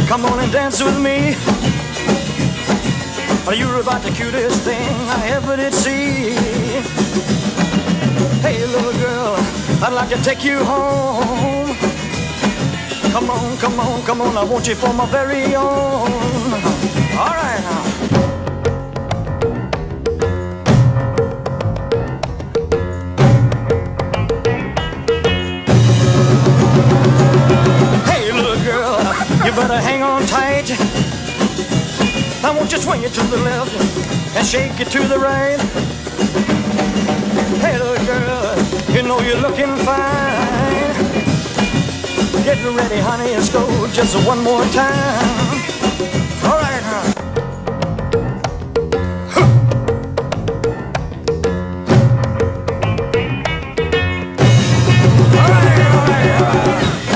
Come on and dance with me. You're about the cutest thing I ever did see. Hey, little girl, I'd like to take you home. Come on, come on, come on, I want you for my very own. All right now. Hey, little girl, you better hang on tight. I want you to swing it to the left and shake it to the right. Hey, little girl, you know you're looking fine. Get ready, honey, let's go just one more time. All right, huh? All right, all right, all right.